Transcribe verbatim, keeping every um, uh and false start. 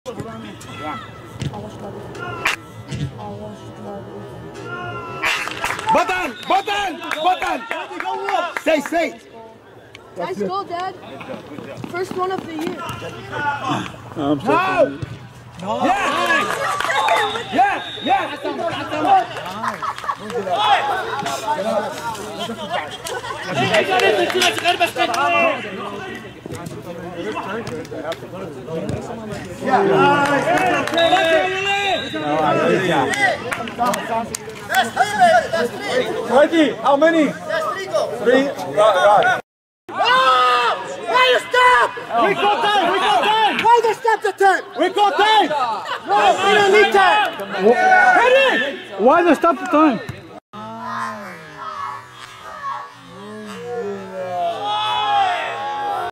Button! Button! Button! Stay, stay! Nice goal, Dad. First one of the year. No! No! Yeah! Yeah! Yeah! Ready? How many? Three. Right. Why you stop? We got time! We got time! Why they stop the time? We got time! No, we don't need time! Why they stop the time?